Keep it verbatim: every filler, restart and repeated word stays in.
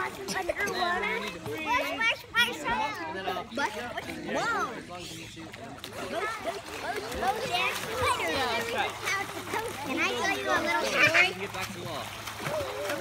underwater. Splash, splash, splash, splash. Whoa. Can I tell you a little story?